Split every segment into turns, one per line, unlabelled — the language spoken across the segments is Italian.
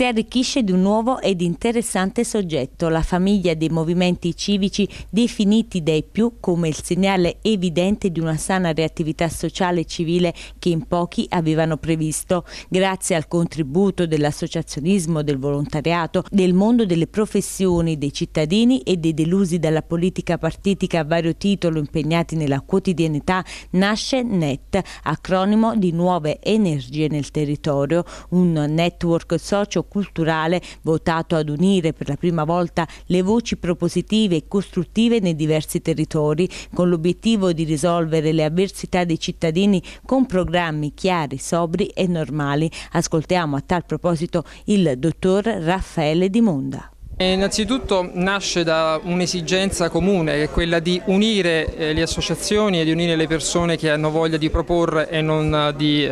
si arricchisce di un nuovo ed interessante soggetto, la famiglia dei movimenti civici definiti dai più come il segnale evidente di una sana reattività sociale e civile che in pochi avevano previsto. Grazie al contributo dell'associazionismo, del volontariato, del mondo delle professioni, dei cittadini e dei delusi dalla politica partitica a vario titolo impegnati nella quotidianità, nasce NET, acronimo di Nuove Energie nel Territorio, un network socio-culturale votato ad unire per la prima volta le voci propositive e costruttive nei diversi territori, con l'obiettivo di risolvere le avversità dei cittadini con programmi chiari, sobri e normali. Ascoltiamo a tal proposito il dottor Raffaele Di Monda.
Innanzitutto nasce da un'esigenza comune, che è quella di unire le associazioni e di unire le persone che hanno voglia di proporre e non di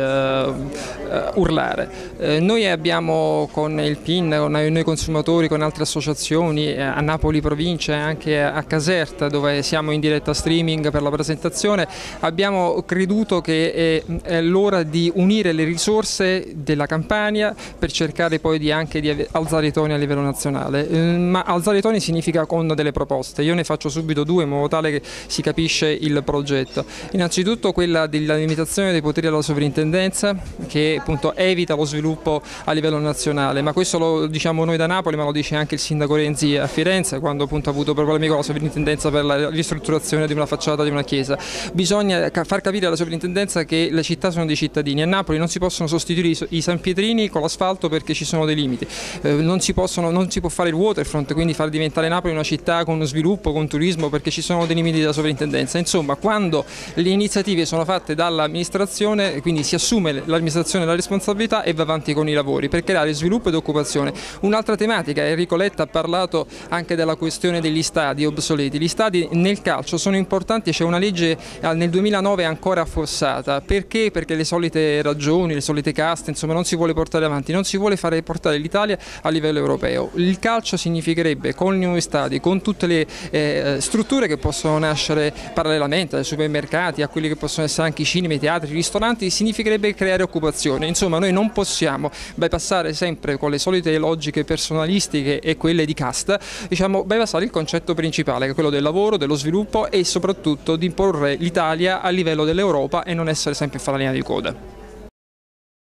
urlare. Noi abbiamo con il PIN, con noi consumatori, con altre associazioni a Napoli provincia e anche a Caserta, dove siamo in diretta streaming per la presentazione, abbiamo creduto che è l'ora di unire le risorse della Campania per cercare poi anche di alzare i toni a livello nazionale. Ma alzare i toni significa con delle proposte. Io ne faccio subito due in modo tale che si capisce il progetto. Innanzitutto quella della limitazione dei poteri della sovrintendenza, che appunto evita lo sviluppo a livello nazionale, ma questo lo diciamo noi da Napoli, ma lo dice anche il sindaco Renzi a Firenze, quando appunto ha avuto problemi con la sovrintendenza per la ristrutturazione di una facciata di una chiesa. Bisogna far capire alla sovrintendenza che le città sono dei cittadini. A Napoli non si possono sostituire i San Pietrini con l'asfalto perché ci sono dei limiti. Non si può fare il waterfront, quindi far diventare Napoli una città con sviluppo, con turismo, perché ci sono dei limiti della sovrintendenza. Insomma, quando le iniziative sono fatte dall'amministrazione, quindi si assume l'amministrazione la responsabilità e va avanti con i lavori per creare sviluppo ed occupazione. Un'altra tematica, Enrico Letta ha parlato anche della questione degli stadi obsoleti. Gli stadi nel calcio sono importanti, c'è una legge nel 2009 ancora affossata. Perché? Perché le solite ragioni, le solite caste, insomma non si vuole portare avanti, non si vuole fare portare l'Italia a livello europeo. Il calcio significherebbe, con i nuovi stadi, con tutte le strutture che possono nascere parallelamente, dai supermercati a quelli che possono essere anche i cinema, i teatri, i ristoranti, significherebbe creare occupazione. Insomma, noi non possiamo bypassare sempre con le solite logiche personalistiche e quelle di casta, bypassare il concetto principale, che è quello del lavoro, dello sviluppo e soprattutto di imporre l'Italia a livello dell'Europa e non essere sempre fanalina di coda.